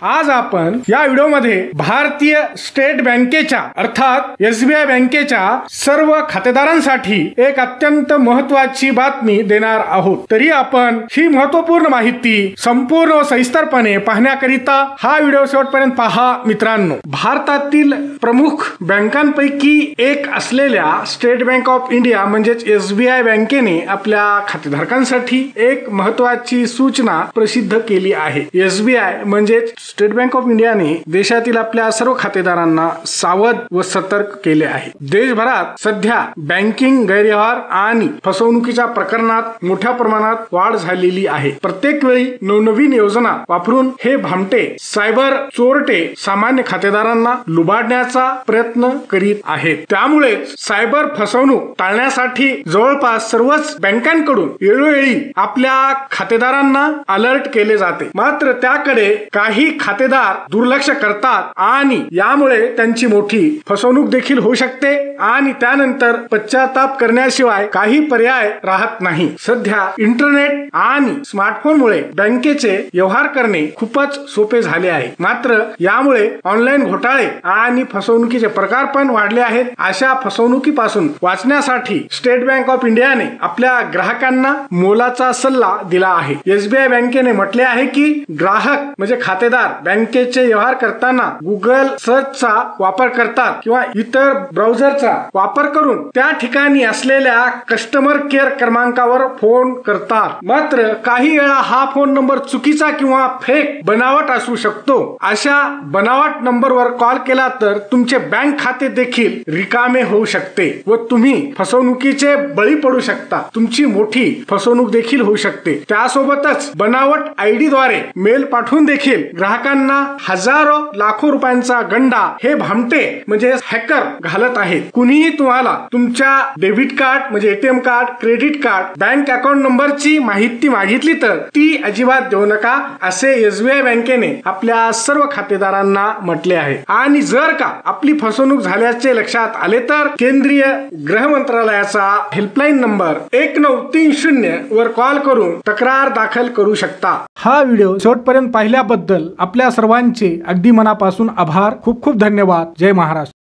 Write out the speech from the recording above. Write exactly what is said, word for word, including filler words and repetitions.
आज आपण या व्हिडिओमध्ये भारतीय स्टेट बँकेच्या अर्थात एसबीआय बँकेच्या सर्व खातेदारांसाठी एक अत्यंत महत्त्वाची बातमी देणार आहोत। तरी आपण ही महत्त्वपूर्ण माहिती संपूर्ण व सविस्तरपणे पाहण्याकरिता हा व्हिडिओ शेवटपर्यंत पहा मित्रांनो। भारतातील प्रमुख बँकांपैकी एक असलेल्या स्टेट बँक ऑफ इंडिया म्हणजेच एसबीआय बँकेने आपल्या खातेधारकांसाठी एक महत्त्वाची सूचना प्रसिद्ध केली आहे। एसबीआय म्हणजेच स्टेट बँक ऑफ इंडियाने देशातील आपल्या सर्व खातेदारांना सावध व सतर्क केले आहे। देशभरात सध्या बँकिंग गैरव्यवहार आणि फसवणुकीच्या प्रकरणात मोठ्या प्रमाणात वाढ झालेली आहे। प्रत्येक वेळी नवनवीन योजना वापरून हे भामटे सायबर चोरटे सामान्य खातेदारांना लुबाडण्याचा प्रयत्न करीत आहेत। त्यामुळे सायबर फसवणूक टाळण्यासाठी जवळपास सर्वच बँकांकडून वेळोवेळी आपल्या खातेदारांना अलर्ट केले जाते। मात्र त्याकडे काही खातेदार दुर्लक्ष करतात आणि यामुळे त्यांची मोठी फसवणूक देखील होऊ शकते आणि त्यानंतर पश्चाताप करण्याशिवाय काही पर्याय राहत नाही। सध्या इंटरनेट आणि स्मार्टफोनमुळे बँकेचे व्यवहार करणे खूपच सोपे झाले आहे। मात्र यामुळे ऑनलाईन घोटाळे आणि फसवणुकीचे प्रकार पण वाढले आहेत। अशा फसवणुकीपासून वाचण्यासाठी स्टेट बँक ऑफ इंडियाने आपल्या ग्राहकांना मोलाचा सल्ला दिला आहे। एसबीआय बँकेने म्हटले आहे की ग्राहक म्हणजे खातेदार बँकेचे व्यवहार करताना गुगल सर्चचा वापर करतात किंवा इतर ब्राउझरचा वापर करून त्या ठिकाणी असलेल्या कस्टमर केअर क्रमांकावर फोन करतात। मात्र काही वेळा हा फोन नंबर चुकीचा किंवा फेक बनावट असू शकतो। अशा बनावट नंबरवर कॉल केला तर तुमचे बँक खाते देखील रिकामे होऊ शकते व तुम्ही फसवणुकीचे बळी पडू शकता। तुमची मोठी फसवणूक देखील होऊ शकते। त्यासोबतच बनावट आयडी द्वारे मेल पाठवून देखील ग्राहकांना हजारो लाखो रुपयांचा गंडा हे भामटे म्हणजे हॅकर घालत आहेत। कुणीही तुम्हाला तुमच्या डेबिट कार्ड म्हणजे ATM card, credit card, bank account नंबरची माहिती मागितली तर ती अजिबात देऊ नका असे एसबीआय बँकेने आपल्या सर्व खातेदारांना म्हटले आहे। आणि जर का आपली फसवणूक झाल्याचे लक्षात आले तर केंद्रीय गृह मंत्रालयाचा हेल्पलाईन नंबर एक नऊ तीन शून्य वर कॉल करून तक्रार दाखल करू शकता। हा व्हिडिओ शेवटपर्यंत पाहिल्याबद्दल आपल्या सर्वांचे अगदी मनापासून आभार। खूप खूप धन्यवाद। जय महाराष्ट्र।